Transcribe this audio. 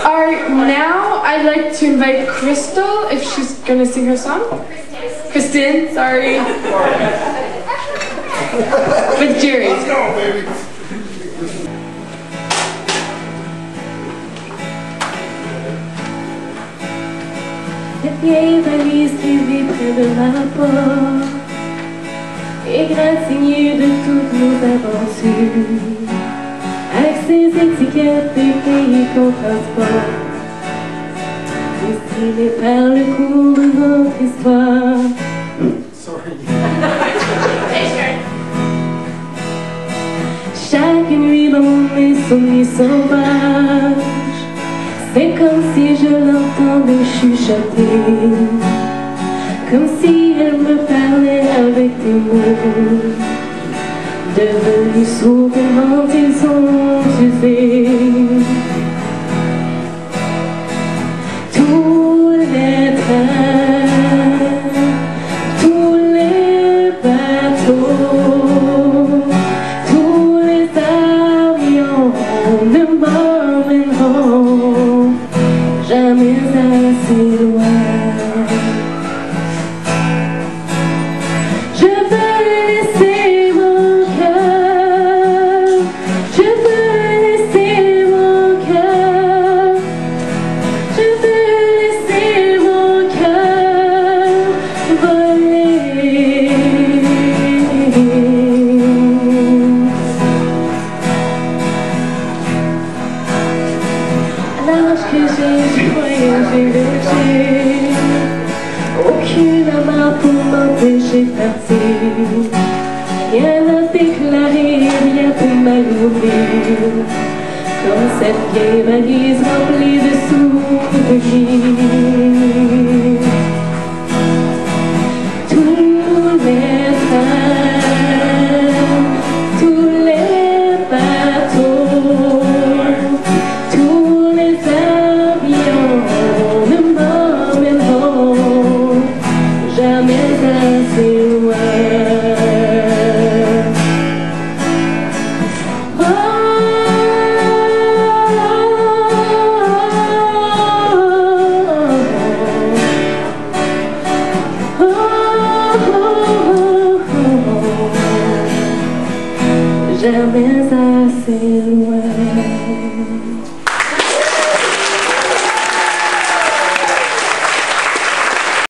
Alright, now I'd like to invite Crystal if she's gonna sing her song. Krystin, sorry. With Jerry. Let's go, baby. Cette vieille valise qui vit près de ma porte égratignée de toutes nos aventures, avec ses étiquettes des pays qu'on transporte, dessinés par le cours de notre histoire. Chaque nuit dans mes sommeils sauvages, c'est comme si je l'entendais chuchoter, comme si elle me parlait avec des mots devenus sourds tellement ils ont usé. Tous les trains, tous les bateaux, tous les avions ne m'emmèneront jamais assez loin. Je veux laisser mon cœur, je veux laisser mon cœur, je veux laisser mon cœur voler. À l'âge que j'ai voyagé léger, aucune amarre pour m'empêcher de partir. Rien à déclarer, rien pour m'allouer, comme cette vieille valise remplie de souvenirs. Tous les trains, tous les bateaux, tous les avions ne m'emmèneront jamais assez loin. Jamais assez loin.